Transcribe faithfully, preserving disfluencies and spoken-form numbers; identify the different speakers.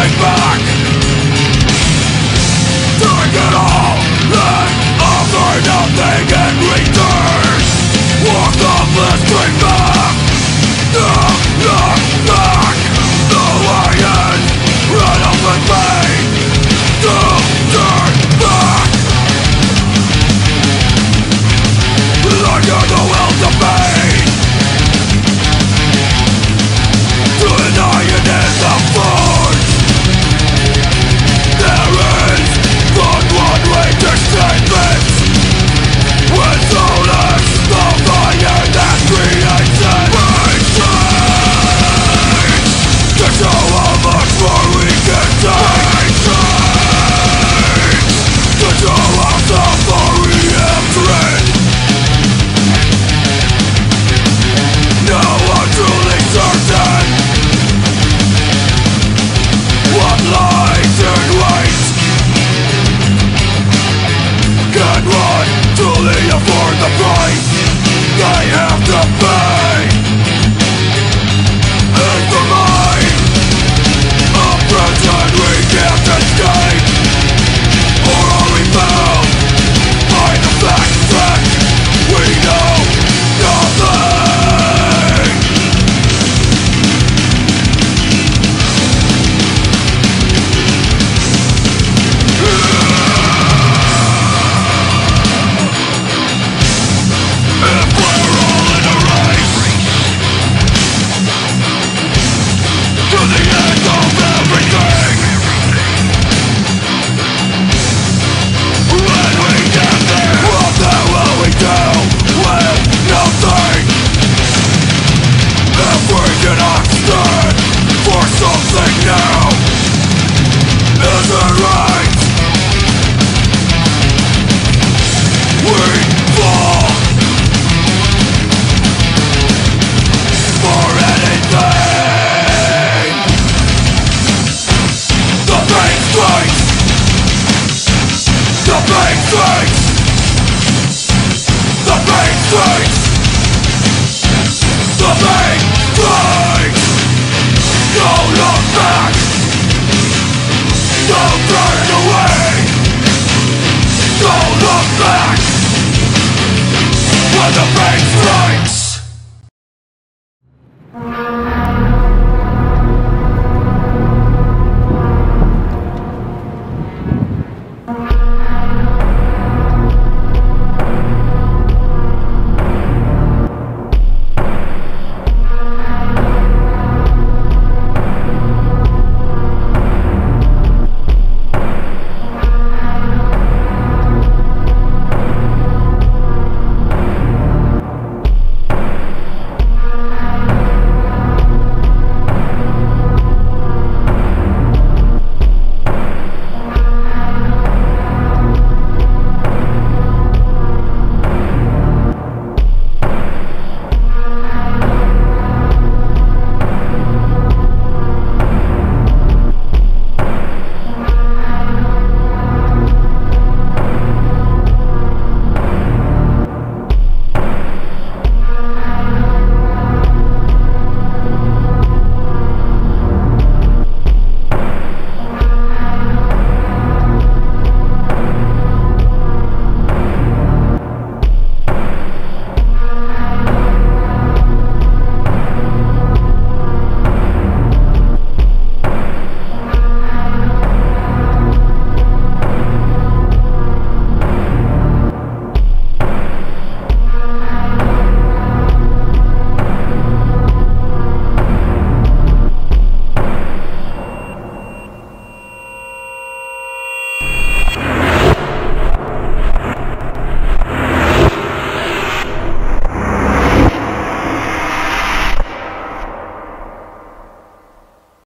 Speaker 1: nothing back. Take it all and offer nothing in return. Walk off the street back. Knock, knock, knock. The way is run up with me. Don't turn back. Like you're the will to be. Denying is the force. There is but one way to save it. With solace, the fire that creates it. To show how much more we can take. To show how far we have driven. Now I'm truly certain what lies in wait. Can one truly afford the price they have to pay? And for mine, a prison we can't escape. Or are we bound by the fact that we know nothing? When the pain strikes.